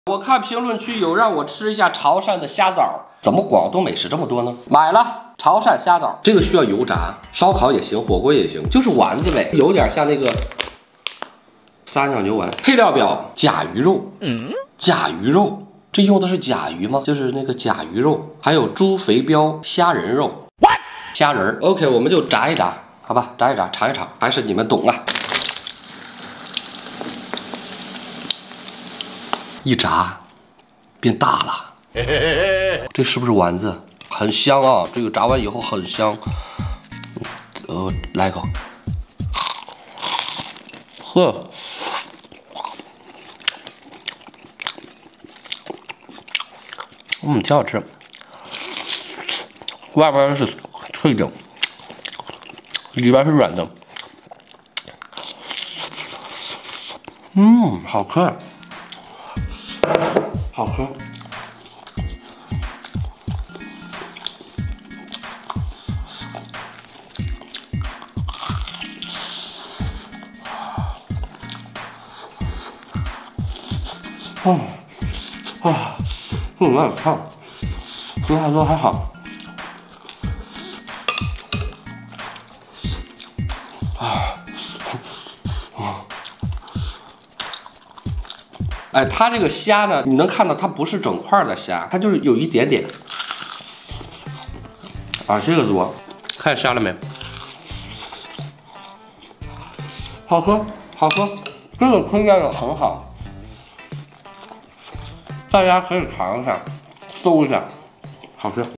我看评论区有让我吃一下潮汕的虾枣，怎么广东美食这么多呢？买了潮汕虾枣，这个需要油炸，烧烤也行，火锅也行，就是丸子呗，有点像那个撒尿牛丸。配料表：甲鱼肉，甲鱼肉，这用的是甲鱼吗？就是那个甲鱼肉，还有猪肥膘虾仁肉，虾仁。OK， 我们就炸一炸，好吧，炸一炸，尝一尝，还是你们懂啊。 一炸，变大了。这是不是丸子？很香啊！这个炸完以后很香。来一口。呵，挺好吃。外边是脆的，里边是软的。好吃。 好喝，有点烫，其他都还好。哎，它这个虾呢，你能看到它不是整块的虾，它就是有一点点。啊，这个多，看虾了没？好喝，好喝，这个烹饪的很好，大家可以尝一下，搜一下，好吃。